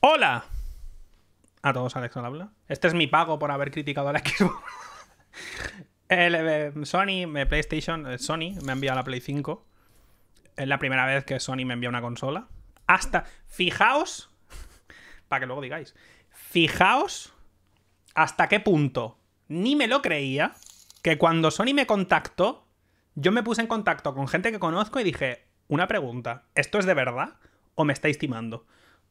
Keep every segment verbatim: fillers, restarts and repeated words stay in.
¡Hola! A todos, Alex al habla. Este es mi pago por haber criticado a la Xbox. El, eh, Sony, me, PlayStation, eh, Sony me ha enviado la Play cinco. Es la primera vez que Sony me envía una consola. Hasta, fijaos, para que luego digáis, fijaos hasta qué punto ni me lo creía que cuando Sony me contactó, yo me puse en contacto con gente que conozco y dije, una pregunta, ¿esto es de verdad o me estáis timando?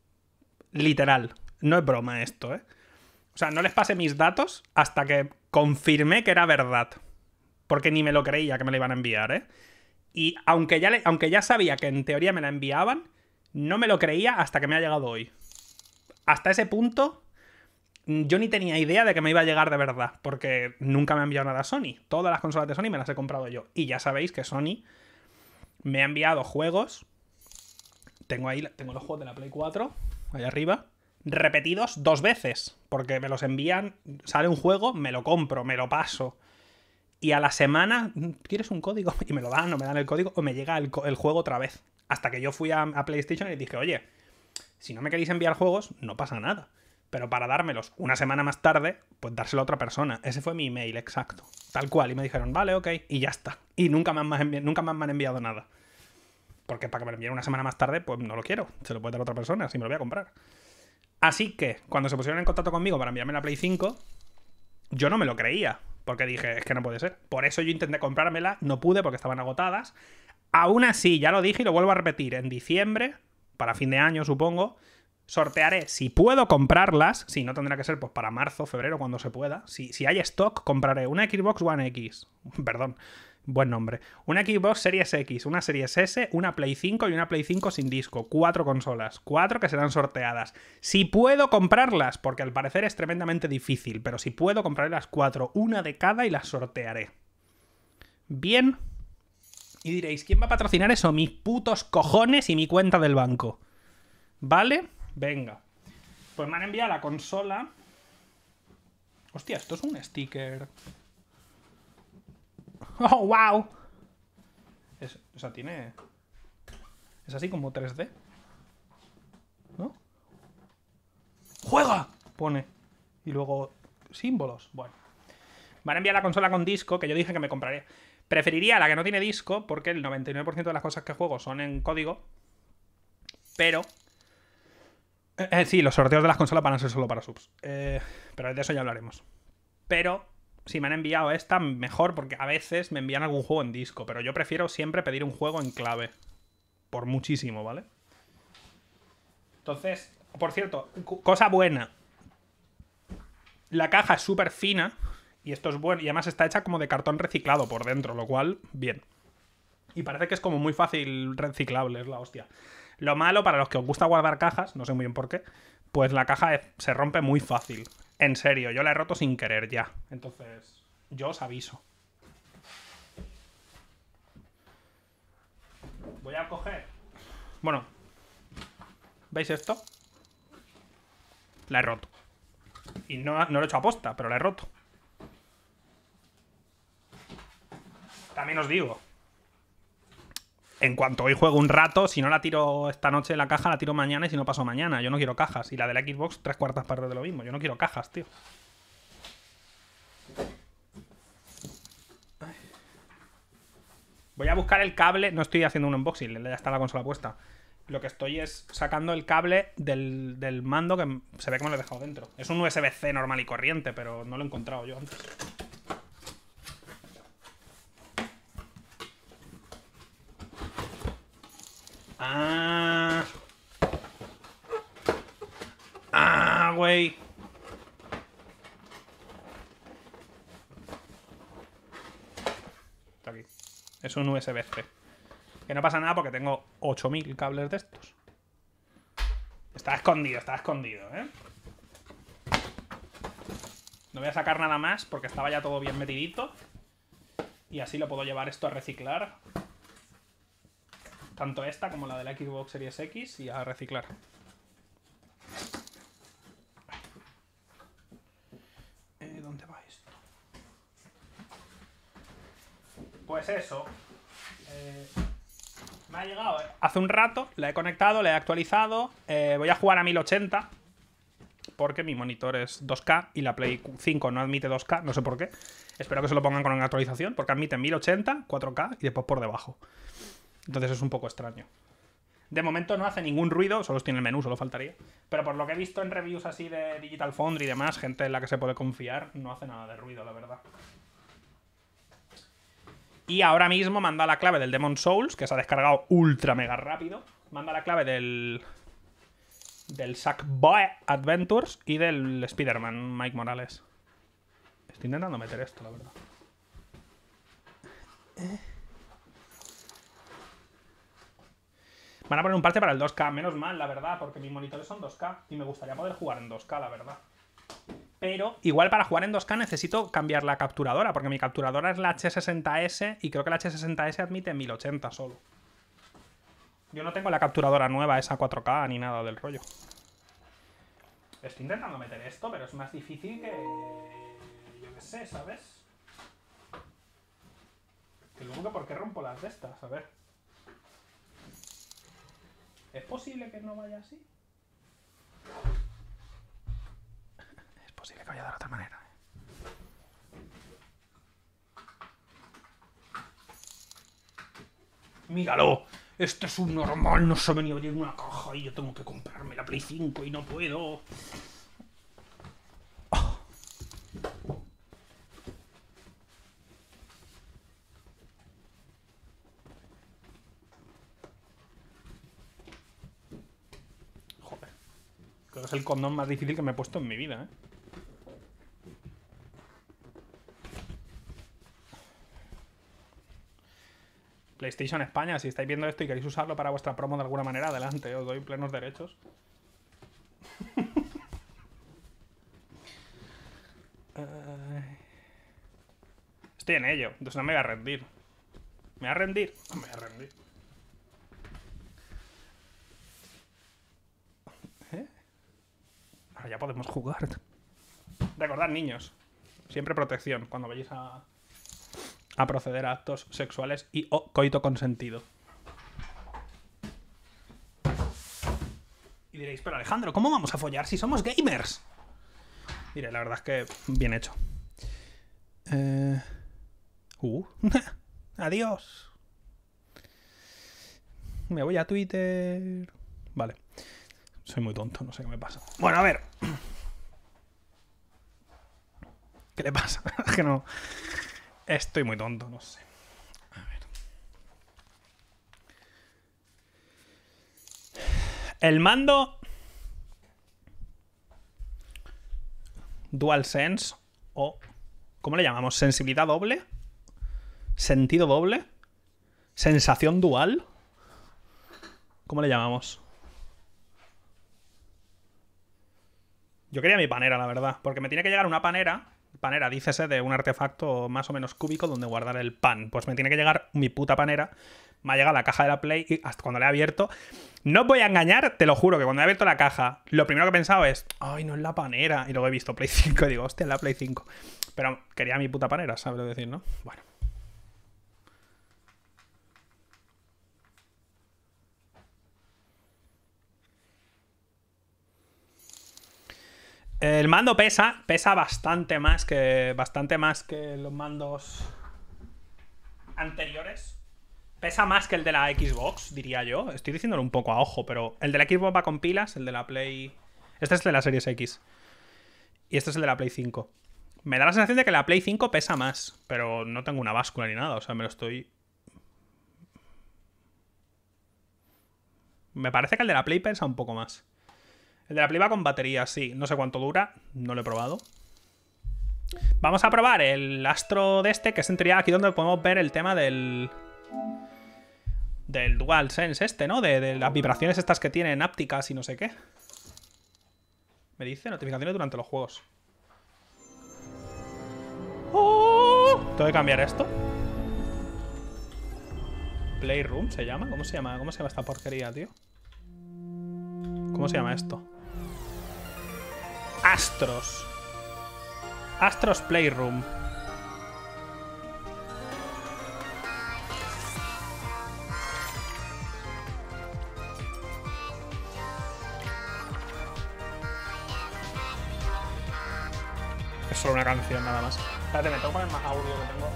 Literal, no es broma esto, ¿eh? O sea, no les pasé mis datos hasta que confirmé que era verdad. Porque ni me lo creía que me la iban a enviar, ¿eh? Y aunque ya, le, aunque ya sabía que en teoría me la enviaban, no me lo creía hasta que me ha llegado hoy. Hasta ese punto, yo ni tenía idea de que me iba a llegar de verdad. Porque nunca me ha enviado nada a Sony. Todas las consolas de Sony me las he comprado yo. Y ya sabéis que Sony me ha enviado juegos. Tengo ahí tengo los juegos de la Play cuatro, allá arriba, repetidos dos veces. Porque me los envían, sale un juego, me lo compro, me lo paso. Y a la semana, ¿quieres un código? Y me lo dan, o me dan el código, o me llega el, el juego otra vez. Hasta que yo fui a, a PlayStation y les dije, oye, si no me queréis enviar juegos, no pasa nada. Pero para dármelos una semana más tarde, pues dárselo a otra persona. Ese fue mi email exacto. Tal cual. Y me dijeron, vale, ok. Y ya está. Y nunca me han, envi- nunca me han enviado nada. Porque para que me lo envíen una semana más tarde, pues no lo quiero. Se lo puede dar a otra persona, así me lo voy a comprar. Así que, cuando se pusieron en contacto conmigo para enviarme la Play cinco, yo no me lo creía. Porque dije, es que no puede ser. Por eso yo intenté comprármela, no pude porque estaban agotadas. Aún así, ya lo dije y lo vuelvo a repetir, en diciembre, para fin de año supongo, sortearé, si puedo comprarlas, si no tendrá que ser pues para marzo, febrero, cuando se pueda. Si, si hay stock, compraré una Xbox One X, perdón, buen nombre, una Xbox Series X, una Series S, una Play cinco y una Play cinco sin disco. Cuatro consolas, cuatro que serán sorteadas. Si puedo comprarlas, porque al parecer es tremendamente difícil, pero si puedo compraré las cuatro, una de cada y las sortearé. Bien. Y diréis, ¿quién va a patrocinar eso? Mis putos cojones y mi cuenta del banco. ¿Vale? Venga. Pues me han enviado la consola. Hostia, esto es un sticker. ¡Oh, wow! Es, o sea, tiene... Es así como tres D. ¿No? ¡Juega! Pone. Y luego símbolos. Bueno. Me han enviado la consola con disco, que yo dije que me compraré. Preferiría la que no tiene disco, porque el noventa y nueve por ciento de las cosas que juego son en código. Pero... Eh, sí, los sorteos de las consolas van a ser solo para subs. Eh, pero de eso ya hablaremos. Pero si me han enviado esta, mejor, porque a veces me envían algún juego en disco. Pero yo prefiero siempre pedir un juego en clave. Por muchísimo, ¿vale? Entonces, por cierto, cosa buena. La caja es súper fina. Y esto es bueno. Y además está hecha como de cartón reciclado por dentro, lo cual, bien. Y parece que es como muy fácil reciclable, es la hostia. Lo malo, para los que os gusta guardar cajas, no sé muy bien por qué, pues la caja es, se rompe muy fácil. En serio, yo la he roto sin querer ya. Entonces, yo os aviso. Voy a coger... Bueno, ¿veis esto? La he roto. Y no, no lo he hecho a posta, pero la he roto. También os digo, en cuanto hoy juego un rato, si no la tiro esta noche en la caja, la tiro mañana y si no paso mañana. Yo no quiero cajas. Y la de la Xbox, tres cuartas partes de lo mismo. Yo no quiero cajas, tío. Voy a buscar el cable. No estoy haciendo un unboxing, ya está la consola puesta. Lo que estoy es sacando el cable del, del mando, que se ve que me lo he dejado dentro. Es un U S B C normal y corriente, pero no lo he encontrado yo antes. Ah. Ah, güey. Está aquí. Es un U S B C. Que no pasa nada porque tengo ocho mil cables de estos. Está escondido, está escondido, ¿eh? No voy a sacar nada más porque estaba ya todo bien metidito. Y así lo puedo llevar esto a reciclar. Tanto esta como la de la Xbox Series X y a reciclar. Eh, ¿Dónde va esto? Pues eso. Eh, me ha llegado, ¿eh? Hace un rato, la he conectado, la he actualizado. Eh, voy a jugar a mil ochenta. porque mi monitor es dos K y la Play cinco no admite dos K, no sé por qué. Espero que se lo pongan con una actualización, porque admite mil ochenta, cuatro K y después por debajo. Entonces es un poco extraño. De momento no hace ningún ruido, solo tiene el menú, solo faltaría. Pero por lo que he visto en reviews así de Digital Foundry y demás, gente en la que se puede confiar, no hace nada de ruido, la verdad. Y ahora mismo manda la clave del Demon's Souls, que se ha descargado ultra mega rápido. Manda la clave del... del Sackboy Adventures y del Spider-Man Mike Morales. Estoy intentando meter esto, la verdad. Eh... Van a poner un parche para el dos K, menos mal, la verdad, porque mis monitores son dos K y me gustaría poder jugar en dos K, la verdad. Pero igual para jugar en dos K necesito cambiar la capturadora, porque mi capturadora es la H sesenta S y creo que la H sesenta S admite mil ochenta solo. Yo no tengo la capturadora nueva, esa cuatro K, ni nada del rollo. Estoy intentando meter esto, pero es más difícil que... yo qué sé, ¿sabes? Que luego que por qué rompo las de estas, a ver. ¿Es posible que no vaya así? Es posible que vaya de otra manera. ¡Míralo! Esto es un normal, no se ha venido a abrir una caja y yo tengo que comprarme la Play cinco y no puedo. Oh. Joder. Creo que es el condón más difícil que me he puesto en mi vida, ¿eh? PlayStation España, si estáis viendo esto y queréis usarlo para vuestra promo de alguna manera, adelante, os doy plenos derechos. Estoy en ello, entonces no me voy a rendir. ¿Me voy a rendir? No me voy a rendir. ¿Eh? Ahora ya podemos jugar. Recordad, niños, siempre protección cuando vayáis a... a proceder a actos sexuales y o coito consentido. Y diréis, pero Alejandro, ¿cómo vamos a follar si somos gamers? Diré, la verdad es que bien hecho. Eh... Uh. Adiós. Me voy a Twitter. Vale. Soy muy tonto, no sé qué me pasa. Bueno, a ver. ¿Qué le pasa? Es que no... Estoy muy tonto, no sé. A ver. El mando DualSense o... ¿cómo le llamamos? ¿Sensibilidad doble? ¿Sentido doble? ¿Sensación dual? ¿Cómo le llamamos? Yo quería mi panera, la verdad. Porque me tiene que llegar una panera... Panera, dícese de un artefacto más o menos cúbico donde guardar el pan. Pues me tiene que llegar mi puta panera. Me ha llegado la caja de la Play y hasta cuando la he abierto... No os voy a engañar, te lo juro, que cuando he abierto la caja, lo primero que he pensado es... Ay, no es la panera. Y luego he visto Play cinco y digo, hostia, es la Play cinco. Pero quería mi puta panera, ¿sabes lo que decir, no? Bueno. El mando pesa, pesa bastante más que bastante más que los mandos anteriores. Pesa más que el de la Xbox, diría yo. Estoy diciéndolo un poco a ojo, pero el de la Xbox va con pilas, el de la Play... Este es el de la Series X. Y este es el de la Play cinco. Me da la sensación de que la Play cinco pesa más, pero no tengo una báscula ni nada, o sea, me lo estoy... Me parece que el de la Play pesa un poco más. El de la Play va con batería, sí. No sé cuánto dura, no lo he probado. Vamos a probar el Astro de este, que es en teoría aquí donde podemos ver el tema del... Del DualSense este, ¿no? De, de las vibraciones estas que tienen ápticas y no sé qué. Me dice notificaciones durante los juegos. ¡Oh! Tengo que cambiar esto. Playroom se llama. ¿Cómo se llama? ¿Cómo se llama esta porquería, tío? ¿Cómo se llama esto? Astros. Astros Playroom. Es solo una canción nada más. Espérate, me tengo que poner más audio que tengo.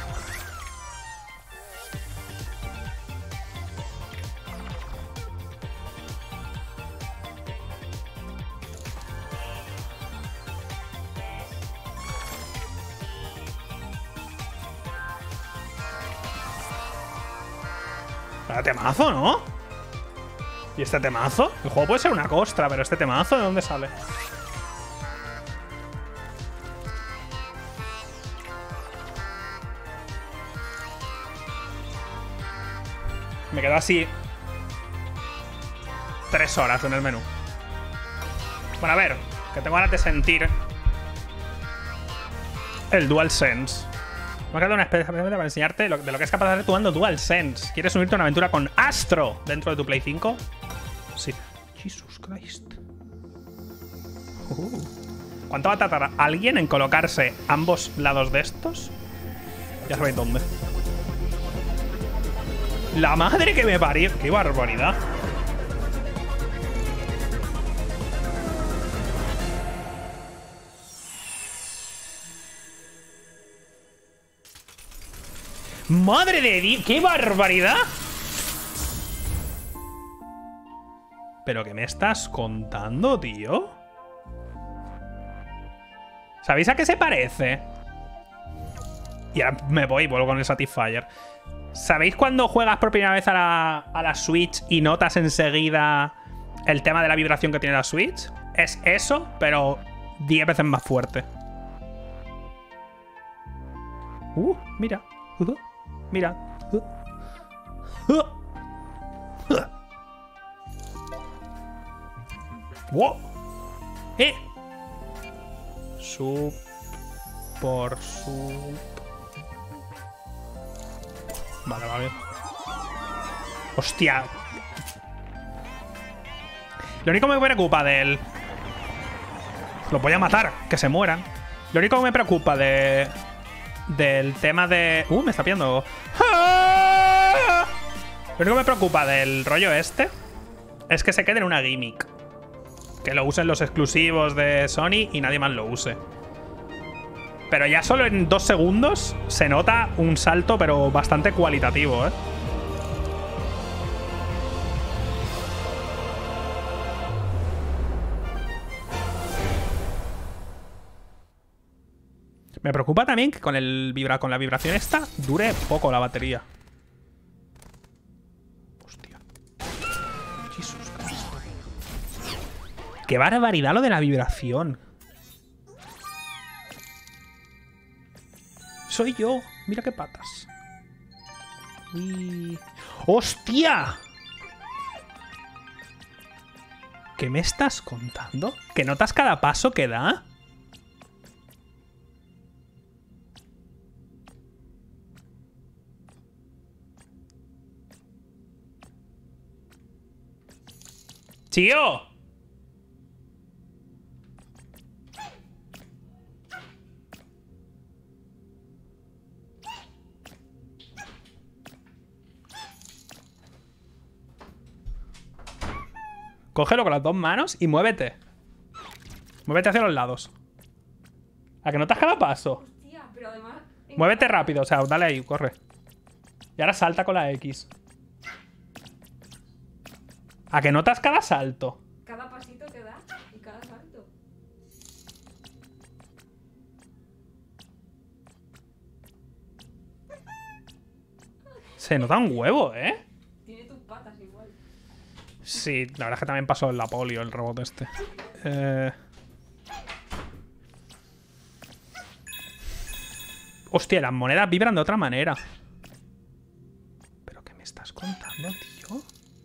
Vaya temazo, ¿no? ¿Y este temazo? El juego puede ser una costra, pero este temazo, ¿de dónde sale? Me quedo así tres horas en el menú. Bueno, a ver, que tengo ganas de sentir el DualSense. Me ha quedado una especie para enseñarte lo, de lo que es capaz de hacer tu mando DualSense. ¿Quieres unirte a una aventura con Astro dentro de tu Play cinco? Sí. Jesus Christ. Uh. ¿Cuánto va a tardar alguien en colocarse ambos lados de estos? Ya sabéis dónde. La madre que me parió. ¡Qué barbaridad! ¡Madre de Dios! ¡Qué barbaridad! ¿Pero qué me estás contando, tío? ¿Sabéis a qué se parece? Y ahora me voy y vuelvo con el Satisfyer. ¿Sabéis cuando juegas por primera vez a la, a la Switch y notas enseguida el tema de la vibración que tiene la Switch? Es eso, pero diez veces más fuerte. Uh, mira. Uh, mira. Uh, uh, uh. Wow. Eh. Sub. Por sub. Vale, vale. Hostia. Lo único que me preocupa del... Los voy a matar, que se mueran. Lo único que me preocupa de... Del tema de... Uh, me está pillando. ¡Ah! Lo único que me preocupa del rollo este es que se quede en una gimmick. Que lo usen los exclusivos de Sony y nadie más lo use. Pero ya solo en dos segundos se nota un salto, pero bastante cualitativo, ¿eh? Me preocupa también que con, el vibra con la vibración esta dure poco la batería. Hostia. Jesús Cristo. Qué barbaridad lo de la vibración. Soy yo. Mira qué patas. Uy. ¡Hostia! ¿Qué me estás contando? ¿Que notas cada paso que da? ¡Tío! Cógelo con las dos manos y muévete. Muévete hacia los lados. ¿A que notas cada paso? Hostia, pero además... Muévete rápido, o sea, dale ahí, corre. Y ahora salta con la X. ¿A que notas cada salto? Cada pasito que da y cada salto. Se nota un huevo, ¿eh? Tiene tus patas igual. Sí, la verdad es que también pasó en la polio el robot este. Eh... Hostia, las monedas vibran de otra manera. ¿Pero qué me estás contando, tío?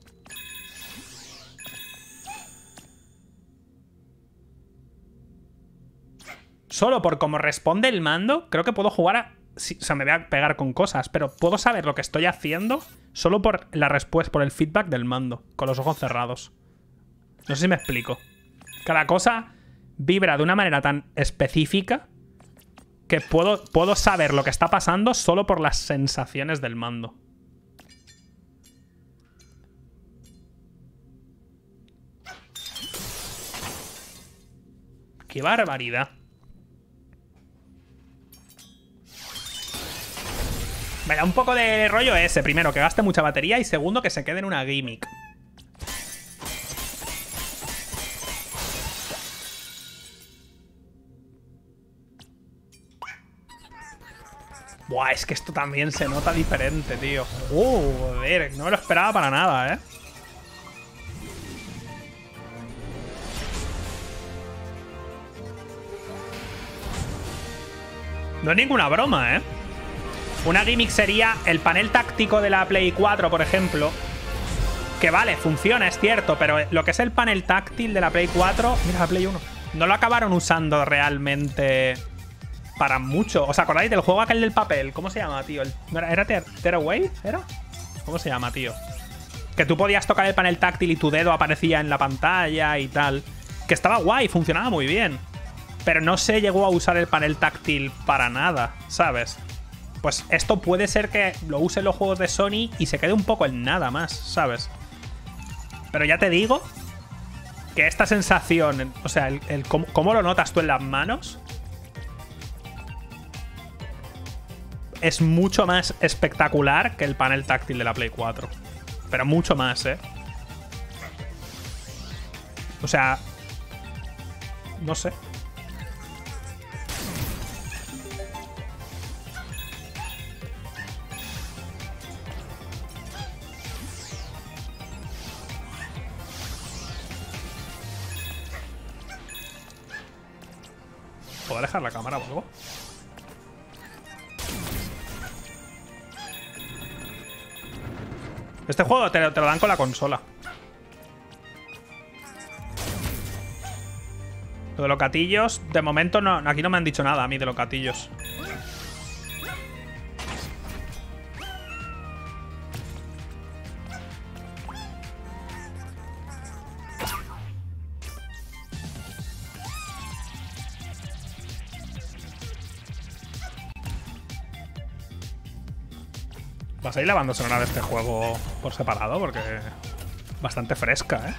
Solo por cómo responde el mando, creo que puedo jugar a... Sí, o sea, me voy a pegar con cosas, pero puedo saber lo que estoy haciendo solo por la respuesta, por el feedback del mando, con los ojos cerrados. No sé si me explico. Cada cosa vibra de una manera tan específica que puedo, puedo saber lo que está pasando solo por las sensaciones del mando. ¡Qué barbaridad! Me da un poco de rollo ese. Primero, que gaste mucha batería. Y segundo, que se quede en una gimmick. Buah, es que esto también se nota diferente, tío. Joder, no me lo esperaba para nada, ¿eh? No es ninguna broma, ¿eh? Una gimmick sería el panel táctico de la Play cuatro, por ejemplo. Que vale, funciona, es cierto, pero lo que es el panel táctil de la Play cuatro... Mira, la Play uno. No lo acabaron usando realmente para mucho. ¿Os acordáis del juego aquel del papel? ¿Cómo se llama, tío? El, ¿Era Tearaway? ¿Era? ¿Cómo se llama, tío? Que tú podías tocar el panel táctil y tu dedo aparecía en la pantalla y tal. Que estaba guay, funcionaba muy bien. Pero no se llegó a usar el panel táctil para nada, ¿sabes? Pues esto puede ser que lo usen los juegos de Sony y se quede un poco en nada más, ¿sabes? Pero ya te digo que esta sensación, o sea, el, el cómo, cómo lo notas tú en las manos, es mucho más espectacular que el panel táctil de la Play cuatro. Pero mucho más, ¿eh? O sea, no sé. ¿Puedo dejar la cámara o algo? Este juego te, te lo dan con la consola. Lo de los gatillos, de momento no, aquí no me han dicho nada a mí de los gatillos. Vas a ir lavando sonora de este juego por separado porque bastante fresca, ¿eh?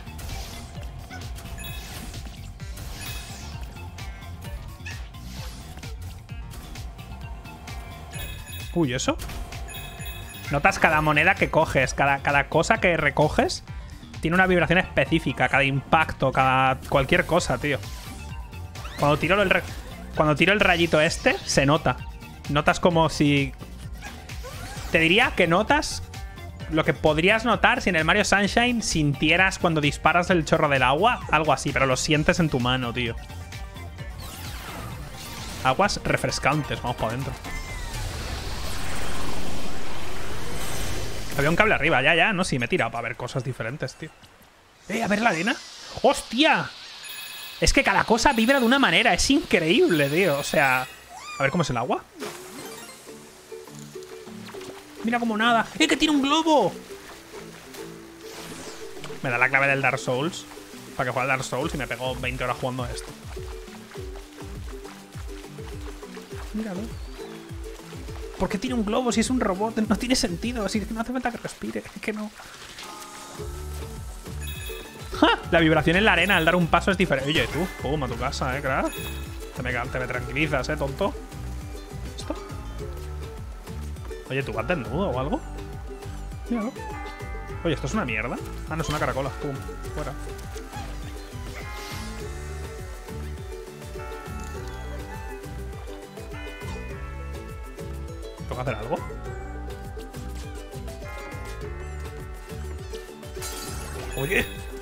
Uy, ¿eso? Notas cada moneda que coges, cada, cada cosa que recoges tiene una vibración específica, cada impacto, cada cualquier cosa, tío. Cuando tiro el, cuando tiro el rayito este, se nota. Notas como si... Te diría que notas lo que podrías notar si en el Mario Sunshine sintieras cuando disparas el chorro del agua. Algo así, pero lo sientes en tu mano, tío. Aguas refrescantes, vamos para adentro. Había un cable arriba, ya, ya, no, sí, me he tirado para ver cosas diferentes, tío. Eh, a ver la arena. ¡Hostia! Es que cada cosa vibra de una manera, es increíble, tío. O sea, a ver cómo es el agua. Mira como nada. ¡Eh, que tiene un globo! Me da la clave del Dark Souls para que juegue al Dark Souls y me pegó veinte horas jugando a esto. Míralo. ¿Por qué tiene un globo si es un robot? No tiene sentido. Así que no hace falta que respire. Es que no. ¡Ja! La vibración en la arena al dar un paso es diferente. Oye, tú, pum, a tu casa, eh, crack. Te me, te me tranquilizas, eh, tonto. ¿Esto? Oye, ¿tú vas desnudo o algo? Míralo. Oye, ¿esto es una mierda? Ah, no, es una caracola. Pum, fuera. ¿Tengo que hacer algo? Oye.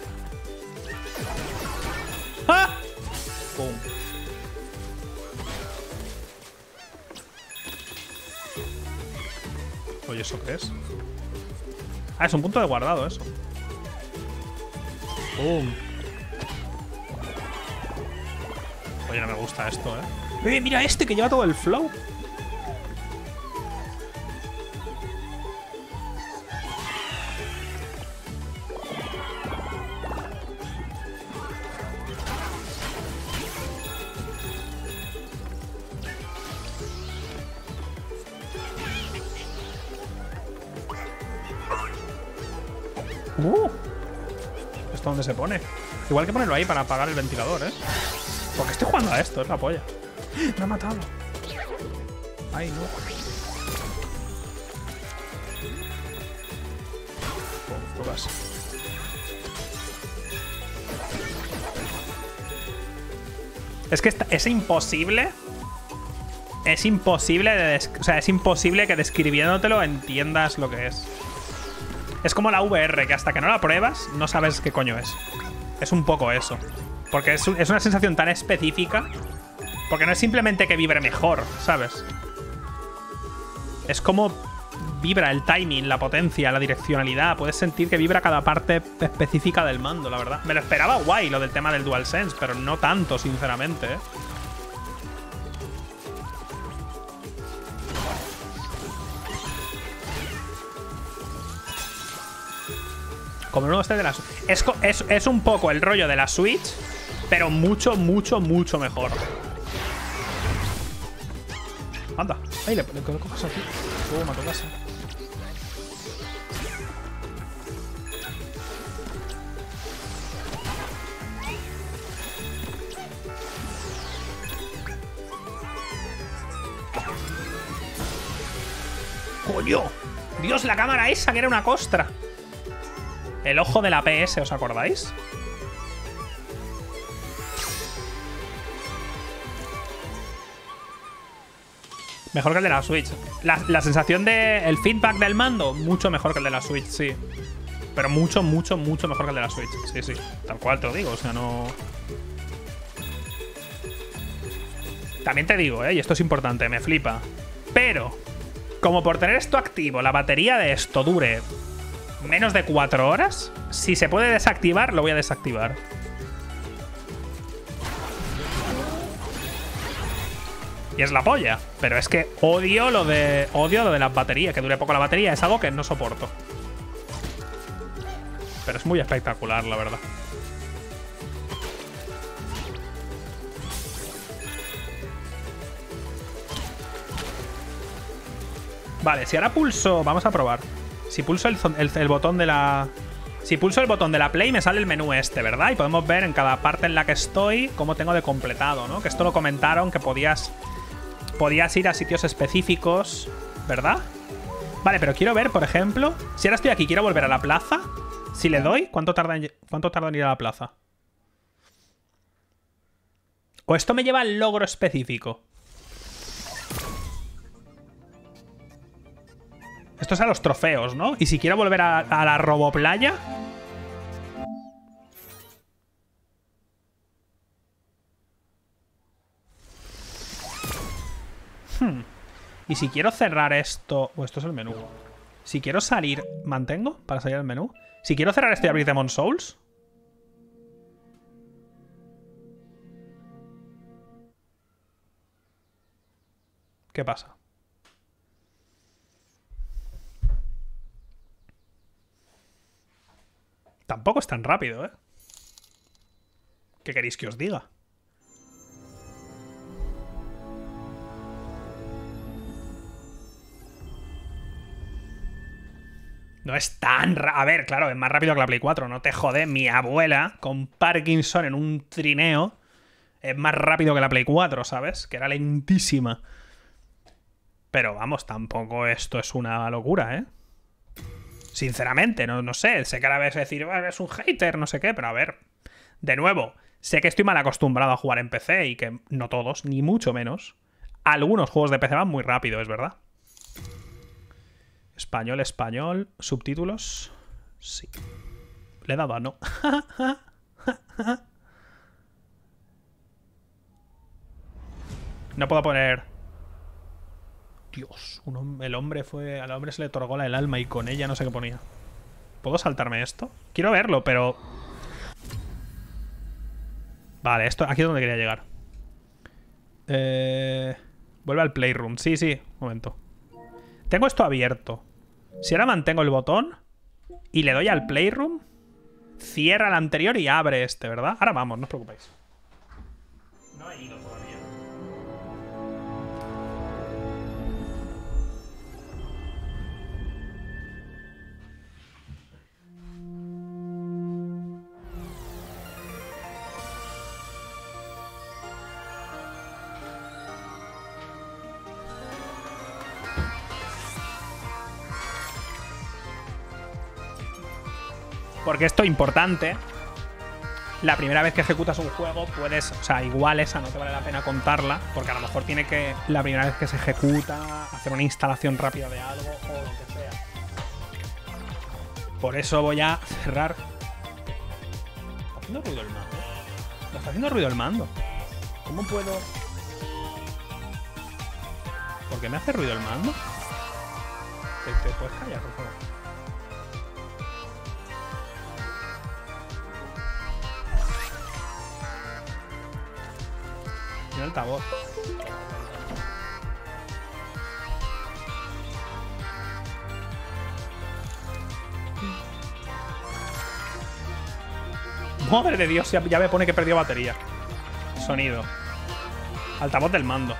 ¡Ah! Pum. Oye, ¿eso qué es? Ah, es un punto de guardado eso. ¡Pum! Oye, no me gusta esto, ¿eh? ¡Eh, mira este que lleva todo el flow! Uh, ¿esto dónde se pone? Igual que ponerlo ahí para apagar el ventilador, ¿eh? Porque estoy jugando a esto, es la polla. Me ha matado. Ay, no. curvas. Es que esta, es imposible. Es imposible de o sea, es imposible que describiéndotelo entiendas lo que es. Es como la V R, que hasta que no la pruebas no sabes qué coño es. Es un poco eso. Porque es, es una sensación tan específica. Porque no es simplemente que vibre mejor, ¿sabes? Es como vibra el timing, la potencia, la direccionalidad. Puedes sentir que vibra cada parte específica del mando, la verdad. Me lo esperaba guay lo del tema del DualSense, pero no tanto, sinceramente, ¿eh? Como el nuevo este de la Switch. Es, es, es un poco el rollo de la Switch, pero mucho, mucho, mucho mejor. Anda. Ay, le, le coges aquí. Uh, mató casa. ¡Coño! Dios, la cámara esa, que era una costra. El ojo de la P S, ¿os acordáis? Mejor que el de la Switch. La, la sensación de... El feedback del mando, mucho mejor que el de la Switch, sí. Pero mucho, mucho, mucho mejor que el de la Switch. Sí, sí. Tal cual te lo digo, o sea, no... También te digo, ¿eh? Y esto es importante, me flipa. Pero, como por tener esto activo, la batería de esto dure menos de cuatro horas, si se puede desactivar, lo voy a desactivar. Y es la polla. Pero es que odio lo de odio lo de las baterías. Que dure poco la batería. Es algo que no soporto. Pero es muy espectacular, la verdad. Vale, si ahora pulso... Vamos a probar. Si pulso el, el, el botón de la... Si pulso el botón de la Play me sale el menú este, ¿verdad? Y podemos ver en cada parte en la que estoy cómo tengo de completado, ¿no? Que esto lo comentaron, que podías... Podías ir a sitios específicos, ¿verdad? Vale, pero quiero ver, por ejemplo, si ahora estoy aquí, quiero volver a la plaza. Si le doy, ¿cuánto tarda en, cuánto tarda en ir a la plaza? ¿O esto me lleva al logro específico? Esto es a los trofeos, ¿no? Y si quiero volver a, a la roboplaya... Hmm. Y si quiero cerrar esto... O esto es el menú. Si quiero salir... ¿Mantengo? Para salir del menú. Si quiero cerrar esto y abrir Demon's Souls... ¿Qué pasa? Tampoco es tan rápido, ¿eh? ¿Qué queréis que os diga? No es tan... Ra- A ver, claro, es más rápido que la Play cuatro. No te jode, mi abuela, con Parkinson en un trineo, es más rápido que la Play cuatro, ¿sabes? Que era lentísima. Pero vamos, tampoco esto es una locura, ¿eh? Sinceramente, no, no sé. Sé que ahora ves decir, bueno, eres un hater, no sé qué, pero a ver. De nuevo, sé que estoy mal acostumbrado a jugar en P C y que no todos, ni mucho menos. Algunos juegos de P C van muy rápido, es verdad. Español, español. Subtítulos. Sí. Le he dado a no. No puedo poner... Dios, un hom- el hombre fue... Al hombre se le otorgó la el alma y con ella no sé qué ponía. ¿Puedo saltarme esto? Quiero verlo, pero... Vale, esto aquí es donde quería llegar. Eh... Vuelve al Playroom. Sí, sí. Un momento. Tengo esto abierto. Si ahora mantengo el botón y le doy al Playroom, cierra el anterior y abre este, ¿verdad? Ahora vamos, no os preocupéis. No he ido todavía. Porque esto es importante. La primera vez que ejecutas un juego puedes... O sea, igual esa no te vale la pena contarla. Porque a lo mejor tiene que, la primera vez que se ejecuta, hacer una instalación rápida de algo o lo que sea. Por eso voy a cerrar... ¿Está haciendo ruido el mando? ¿No está haciendo ruido el mando? ¿Cómo puedo...? ¿Por qué me hace ruido el mando? ¿Te, te puedes callar, por favor? Tiene altavoz. Madre de Dios, ya, ya me pone que perdió batería. Sonido. Altavoz del mando.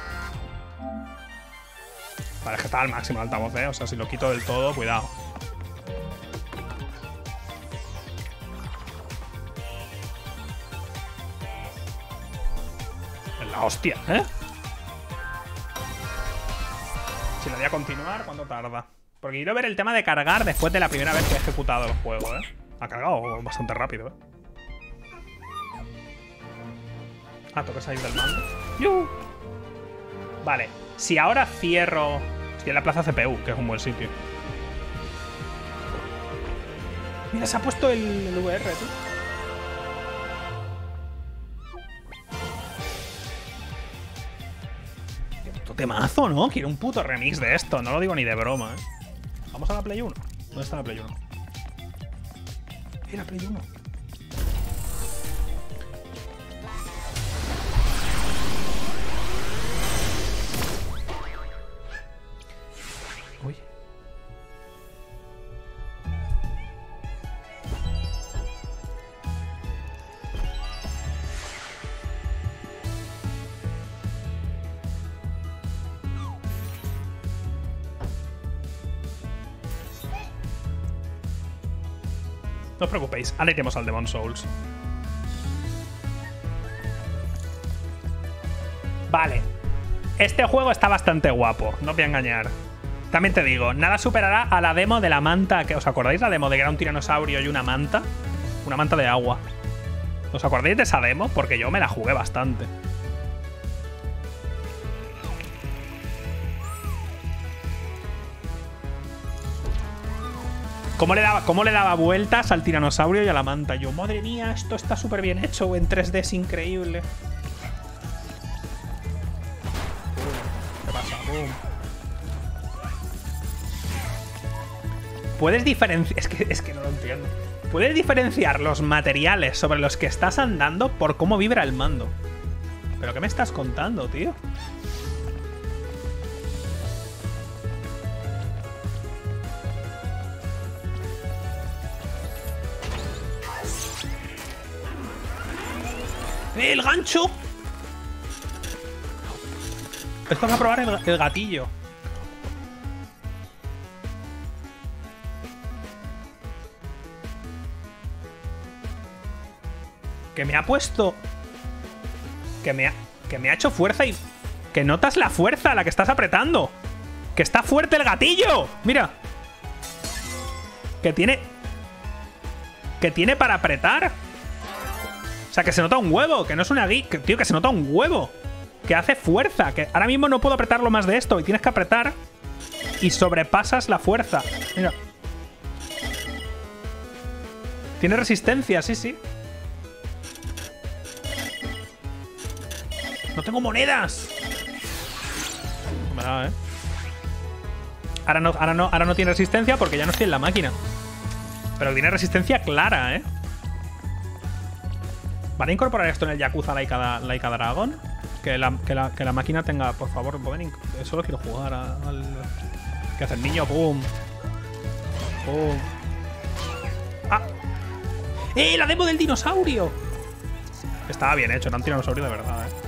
Vale, es que está al máximo el altavoz, eh. O sea, si lo quito del todo, cuidado. Es la hostia, ¿eh? Si lo voy a continuar, ¿cuánto tarda? Porque quiero ver el tema de cargar después de la primera vez que he ejecutado el juego, ¿eh? Ha cargado bastante rápido, ¿eh? Ah, tengo que salir del mando. ¡Yuhu! Vale, si ahora cierro... Estoy en la plaza C P U, que es un buen sitio. Mira, se ha puesto el, el V R, tú. Qué puto temazo, ¿no? Quiero un puto remix de esto, no lo digo ni de broma, ¿eh? Vamos a la Play uno. ¿Dónde está la Play uno? ¿Eh, la Play uno? Uy. No os preocupéis, ahora iremos al Demon Souls. Vale. Este juego está bastante guapo, no os voy a engañar. También te digo, nada superará a la demo de la manta. Que, ¿os acordáis la demo de que era un tiranosaurio y una manta? Una manta de agua. ¿Os acordáis de esa demo? Porque yo me la jugué bastante. ¿Cómo le, daba, ¿Cómo le daba vueltas al tiranosaurio y a la manta? Yo, madre mía, esto está súper bien hecho. En tres D es increíble. ¿Qué pasa? Boom. Puedes diferenciar... Es que, es que no lo entiendo. Puedes diferenciar los materiales sobre los que estás andando por cómo vibra el mando. ¿Pero qué me estás contando, tío? ¡Eh, el gancho! Esto va a probar el, el gatillo. Que me ha puesto... Que me ha... Que me ha hecho fuerza y... Que notas la fuerza a la que estás apretando. Que está fuerte el gatillo. Mira. Que tiene... Que tiene para apretar. O sea, que se nota un huevo. Que no es una gui... Que, tío, que se nota un huevo. Que hace fuerza. Que ahora mismo no puedo apretarlo más de esto. Y tienes que apretar. Y sobrepasas la fuerza. Mira. Tiene resistencia, sí, sí. ¡No tengo monedas! No me da, ¿eh? Ahora no, ahora, no, ahora no tiene resistencia porque ya no estoy en la máquina. Pero tiene resistencia clara, ¿eh? ¿Van a incorporar esto en el Yakuza Laika, Laika Dragon? Que la, que, la, que la máquina tenga... Por favor, ¿pueden solo quiero jugar a, al... ¿Qué hace el niño? ¡Pum! ¡Pum! ¡Ah! ¡Eh! ¡La demo del dinosaurio! Estaba bien hecho, era un tiranosaurio de verdad, ¿eh?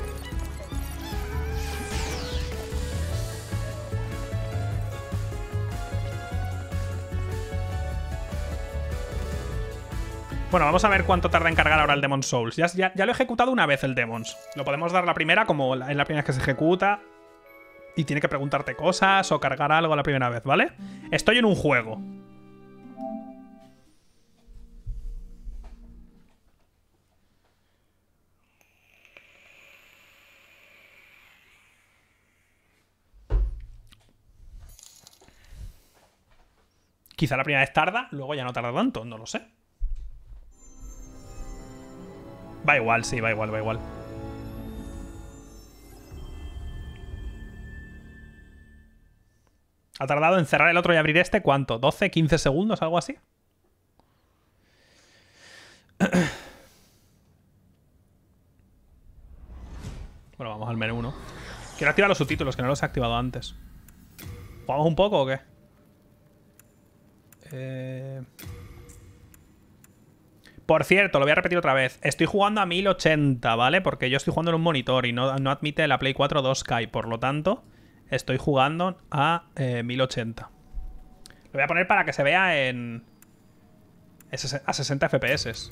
Bueno, vamos a ver cuánto tarda en cargar ahora el Demon Souls. Ya, ya, ya lo he ejecutado una vez el Demons. Lo podemos dar la primera como la, en la primera vez que se ejecuta. Y tiene que preguntarte cosas o cargar algo la primera vez, ¿vale? Estoy en un juego. Quizá la primera vez tarda, luego ya no tarda tanto, no lo sé. Va igual, sí, va igual, va igual. ¿Ha tardado en cerrar el otro y abrir este cuánto? ¿doce, quince segundos, algo así? Bueno, vamos al menú, ¿no? Quiero activar los subtítulos, que no los he activado antes. ¿Jugamos un poco o qué? Eh... Por cierto, lo voy a repetir otra vez. Estoy jugando a mil ochenta, ¿vale? Porque yo estoy jugando en un monitor y no, no admite la Play cuatro dos K. Por lo tanto, estoy jugando a eh, mil ochenta. Lo voy a poner para que se vea en... a sesenta F P S.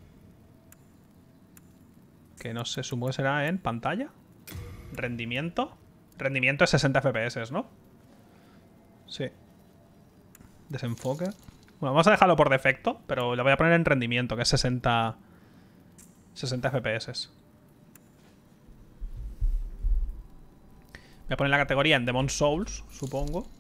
Que no sé, supongo que será en pantalla. Rendimiento. Rendimiento es sesenta F P S, ¿no? Sí. Desenfoque. Bueno, vamos a dejarlo por defecto, pero lo voy a poner en rendimiento, que es sesenta... sesenta F P S. Voy a poner la categoría en Demon's Souls, supongo.